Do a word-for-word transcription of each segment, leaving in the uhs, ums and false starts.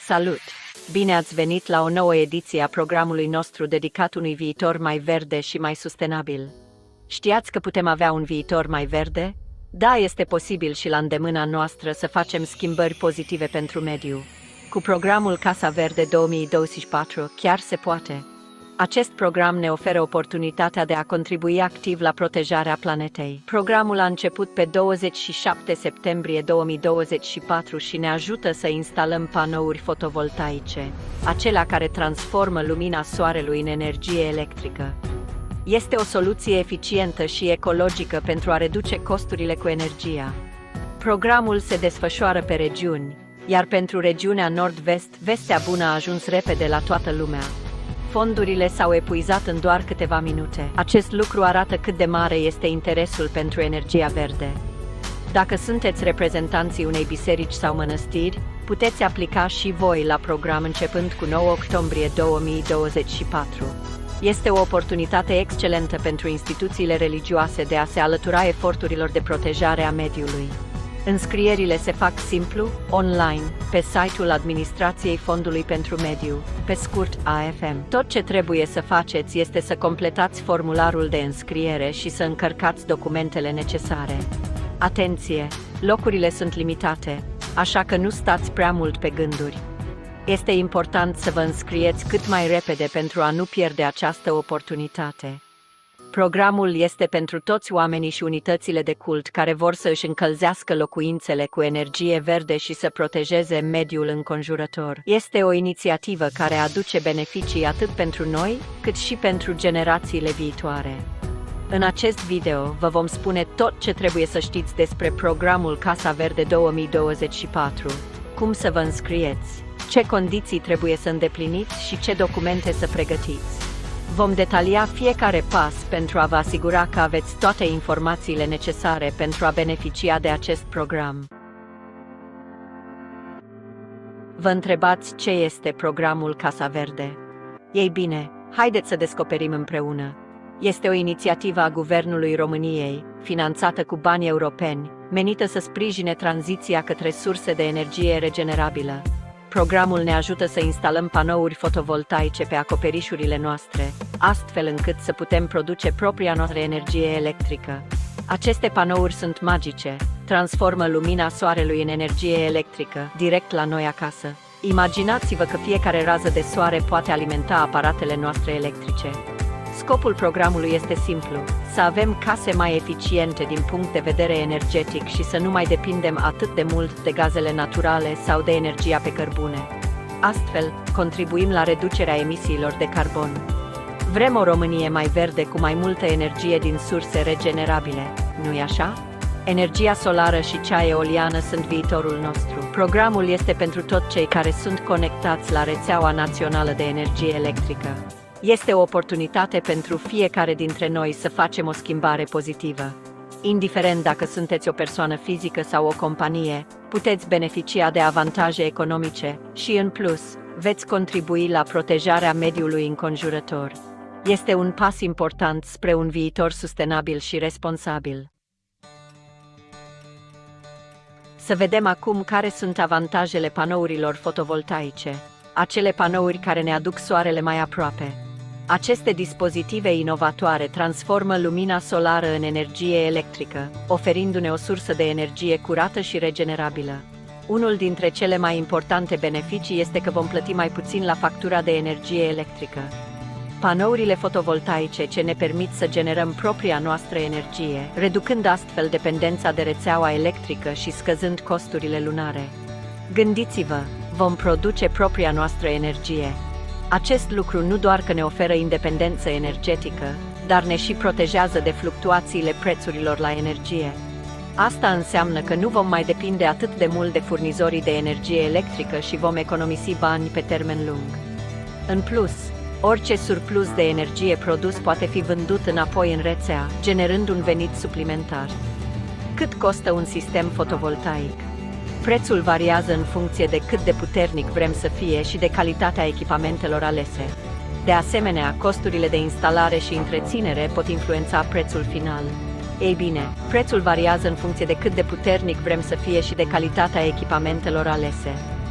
Salut! Bine ați venit la o nouă ediție a programului nostru dedicat unui viitor mai verde și mai sustenabil. Știați că putem avea un viitor mai verde? Da, este posibil și la îndemâna noastră să facem schimbări pozitive pentru mediu. Cu programul Casa Verde două mii douăzeci și patru chiar se poate. Acest program ne oferă oportunitatea de a contribui activ la protejarea planetei. Programul a început pe douăzeci și șapte septembrie două mii douăzeci și patru și ne ajută să instalăm panouri fotovoltaice, acelea care transformă lumina soarelui în energie electrică. Este o soluție eficientă și ecologică pentru a reduce costurile cu energia. Programul se desfășoară pe regiuni, iar pentru regiunea nord-vest, vestea bună a ajuns repede la toată lumea. Fondurile s-au epuizat în doar câteva minute. Acest lucru arată cât de mare este interesul pentru energia verde. Dacă sunteți reprezentanții unei biserici sau mănăstiri, puteți aplica și voi la program începând cu nouă octombrie două mii douăzeci și patru. Este o oportunitate excelentă pentru instituțiile religioase de a se alătura eforturilor de protejare a mediului. Înscrierile se fac simplu, online, pe site-ul Administrației Fondului pentru Mediu, pe scurt A F M. Tot ce trebuie să faceți este să completați formularul de înscriere și să încărcați documentele necesare. Atenție! Locurile sunt limitate, așa că nu stați prea mult pe gânduri. Este important să vă înscrieți cât mai repede pentru a nu pierde această oportunitate. Programul este pentru toți oamenii și unitățile de cult care vor să își încălzească locuințele cu energie verde și să protejeze mediul înconjurător. Este o inițiativă care aduce beneficii atât pentru noi, cât și pentru generațiile viitoare. În acest video vă vom spune tot ce trebuie să știți despre programul Casa Verde două mii douăzeci și patru, cum să vă înscrieți, ce condiții trebuie să îndepliniți și ce documente să pregătiți. Vom detalia fiecare pas pentru a vă asigura că aveți toate informațiile necesare pentru a beneficia de acest program. Vă întrebați ce este programul Casa Verde? Ei bine, haideți să descoperim împreună. Este o inițiativă a Guvernului României, finanțată cu bani europeni, menită să sprijine tranziția către surse de energie regenerabilă. Programul ne ajută să instalăm panouri fotovoltaice pe acoperișurile noastre, astfel încât să putem produce propria noastră energie electrică. Aceste panouri sunt magice, transformă lumina soarelui în energie electrică, direct la noi acasă. Imaginați-vă că fiecare rază de soare poate alimenta aparatele noastre electrice. Scopul programului este simplu, să avem case mai eficiente din punct de vedere energetic și să nu mai depindem atât de mult de gazele naturale sau de energia pe cărbune. Astfel, contribuim la reducerea emisiilor de carbon. Vrem o Românie mai verde cu mai multă energie din surse regenerabile, nu-i așa? Energia solară și cea eoliană sunt viitorul nostru. Programul este pentru toți cei care sunt conectați la rețeaua națională de energie electrică. Este o oportunitate pentru fiecare dintre noi să facem o schimbare pozitivă. Indiferent dacă sunteți o persoană fizică sau o companie, puteți beneficia de avantaje economice și, în plus, veți contribui la protejarea mediului înconjurător. Este un pas important spre un viitor sustenabil și responsabil. Să vedem acum care sunt avantajele panourilor fotovoltaice, acele panouri care ne aduc soarele mai aproape. Aceste dispozitive inovatoare transformă lumina solară în energie electrică, oferindu-ne o sursă de energie curată și regenerabilă. Unul dintre cele mai importante beneficii este că vom plăti mai puțin la factura de energie electrică. Panourile fotovoltaice ce ne permit să generăm propria noastră energie, reducând astfel dependența de rețeaua electrică și scăzând costurile lunare. Gândiți-vă, vom produce propria noastră energie. Acest lucru nu doar că ne oferă independență energetică, dar ne și protejează de fluctuațiile prețurilor la energie. Asta înseamnă că nu vom mai depinde atât de mult de furnizorii de energie electrică și vom economisi bani pe termen lung. În plus, orice surplus de energie produs poate fi vândut înapoi în rețea, generând un venit suplimentar. Cât costă un sistem fotovoltaic? Prețul variază în funcție de cât de puternic vrem să fie și de calitatea echipamentelor alese. De asemenea, costurile de instalare și întreținere pot influența prețul final. Ei bine, prețul variază în funcție de cât de puternic vrem să fie și de calitatea echipamentelor alese.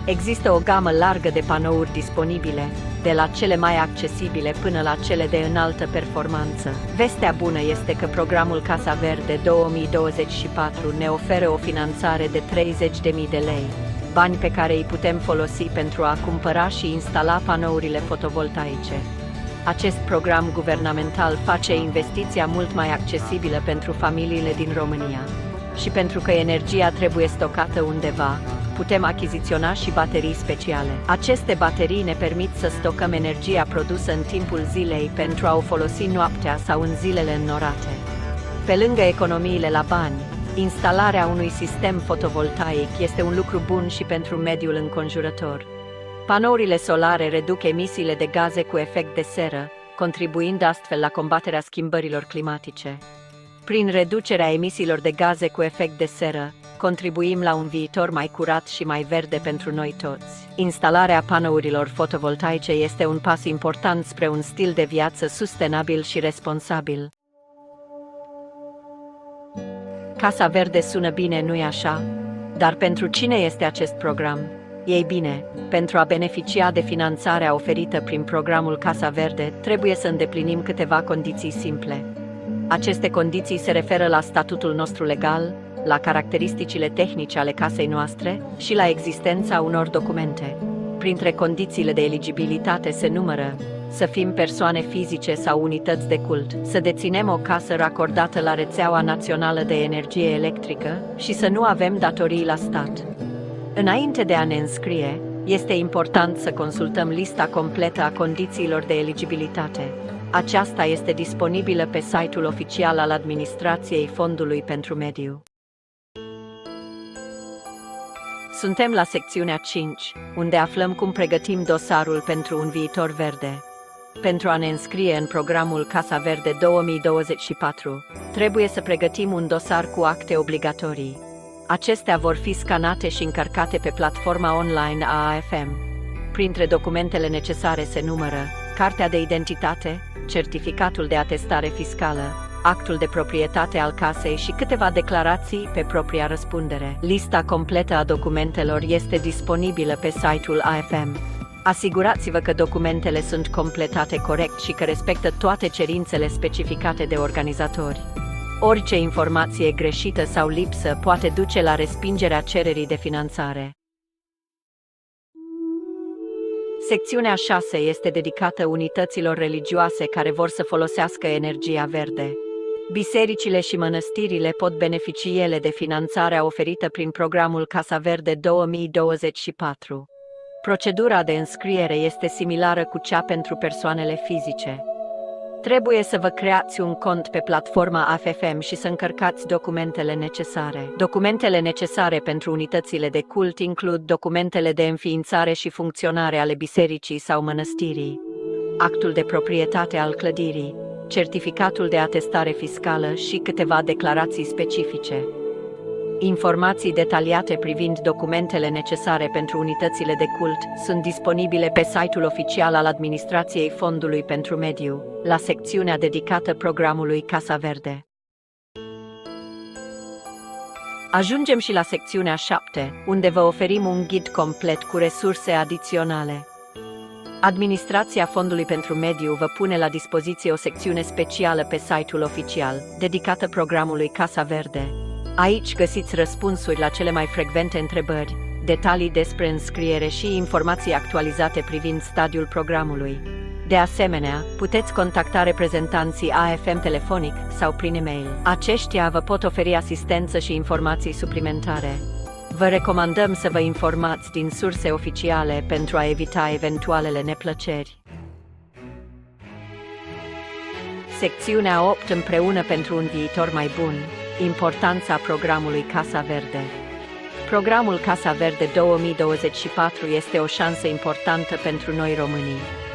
Există o gamă largă de panouri disponibile, de la cele mai accesibile până la cele de înaltă performanță. Vestea bună este că programul Casa Verde două mii douăzeci și patru ne oferă o finanțare de treizeci de mii de lei, bani pe care îi putem folosi pentru a cumpăra și instala panourile fotovoltaice. Acest program guvernamental face investiția mult mai accesibilă pentru familiile din România. Și pentru că energia trebuie stocată undeva, putem achiziționa și baterii speciale. Aceste baterii ne permit să stocăm energia produsă în timpul zilei pentru a o folosi noaptea sau în zilele înnorate. Pe lângă economiile la bani, instalarea unui sistem fotovoltaic este un lucru bun și pentru mediul înconjurător. Panourile solare reduc emisiile de gaze cu efect de seră, contribuind astfel la combaterea schimbărilor climatice. Prin reducerea emisiilor de gaze cu efect de seră, contribuim la un viitor mai curat și mai verde pentru noi toți. Instalarea panourilor fotovoltaice este un pas important spre un stil de viață sustenabil și responsabil. Casa Verde sună bine, nu-i așa? Dar pentru cine este acest program? Ei bine, pentru a beneficia de finanțarea oferită prin programul Casa Verde, trebuie să îndeplinim câteva condiții simple. Aceste condiții se referă la statutul nostru legal, la caracteristicile tehnice ale casei noastre și la existența unor documente. Printre condițiile de eligibilitate se numără să fim persoane fizice sau unități de cult, să deținem o casă racordată la rețeaua națională de energie electrică și să nu avem datorii la stat. Înainte de a ne înscrie, este important să consultăm lista completă a condițiilor de eligibilitate. Aceasta este disponibilă pe site-ul oficial al Administrației Fondului pentru Mediu. Suntem la secțiunea cinci, unde aflăm cum pregătim dosarul pentru un viitor verde. Pentru a ne înscrie în programul Casa Verde două mii douăzeci și patru, trebuie să pregătim un dosar cu acte obligatorii. Acestea vor fi scanate și încărcate pe platforma online a A F M. Printre documentele necesare se numără cartea de identitate, certificatul de atestare fiscală, actul de proprietate al casei și câteva declarații pe propria răspundere. Lista completă a documentelor este disponibilă pe site-ul A F M. Asigurați-vă că documentele sunt completate corect și că respectă toate cerințele specificate de organizatori. Orice informație greșită sau lipsă poate duce la respingerea cererii de finanțare. Secțiunea șase este dedicată unităților religioase care vor să folosească energia verde. Bisericile și mănăstirile pot beneficia ele de finanțarea oferită prin programul Casa Verde două mii douăzeci și patru. Procedura de înscriere este similară cu cea pentru persoanele fizice. Trebuie să vă creați un cont pe platforma A F M și să încărcați documentele necesare. Documentele necesare pentru unitățile de cult includ documentele de înființare și funcționare ale bisericii sau mănăstirii, actul de proprietate al clădirii, certificatul de atestare fiscală și câteva declarații specifice. Informații detaliate privind documentele necesare pentru unitățile de cult sunt disponibile pe site-ul oficial al Administrației Fondului pentru Mediu, la secțiunea dedicată programului Casa Verde. Ajungem și la secțiunea șapte, unde vă oferim un ghid complet cu resurse adiționale. Administrația Fondului pentru Mediu vă pune la dispoziție o secțiune specială pe site-ul oficial, dedicată programului Casa Verde. Aici găsiți răspunsuri la cele mai frecvente întrebări, detalii despre înscriere și informații actualizate privind stadiul programului. De asemenea, puteți contacta reprezentanții A F M telefonic sau prin e-mail. Aceștia vă pot oferi asistență și informații suplimentare. Vă recomandăm să vă informați din surse oficiale pentru a evita eventualele neplăceri. Secțiunea opt, împreună pentru un viitor mai bun. Importanța programului Casa Verde. Programul Casa Verde două mii douăzeci și patru este o șansă importantă pentru noi românii.